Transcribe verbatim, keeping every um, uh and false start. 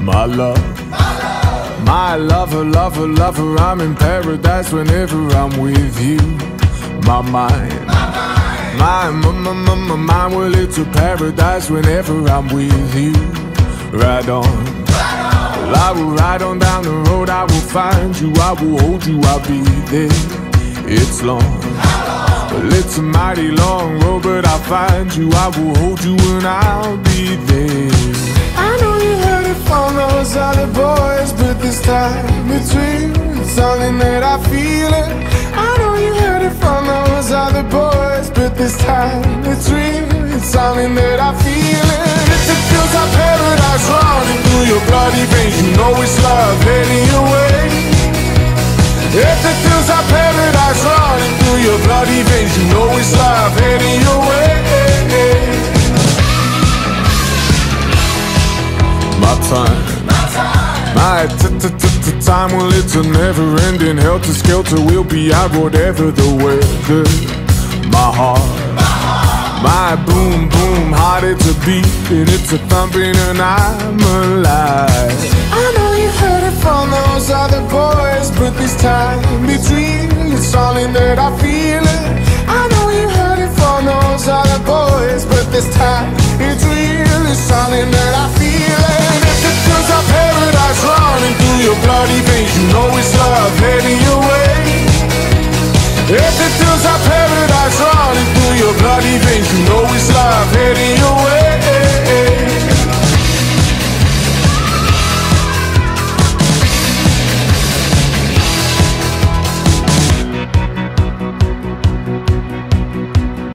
My love, my lover, lover, lover, I'm in paradise whenever I'm with you. My mind, my, my, my, my, my mind, well, it's a paradise whenever I'm with you. Ride on, well, I will ride on down the road, I will find you, I will hold you, I'll be there. It's long, well, it's a mighty long road, but I'll find you, I will hold you, and I'll be there. I know you heard it from those other boys, but this time it's real, it's something that I feel it. I know you heard it from those other boys, but this time it's real, it's something that I feel it. If it feels like paradise running through your bloody veins, you know it's love heading your way. If it feels like paradise running through your bloody veins, you know it's love heading your way. My time, my t-t-t-t-time, well, it's a never-ending helter-skelter. We'll be out whatever the weather. My heart, my boom-boom heart, it's a beat and it's a thumping, and I'm alive. I know you heard it from those other boys, but this time it's real, it's something that I feel it.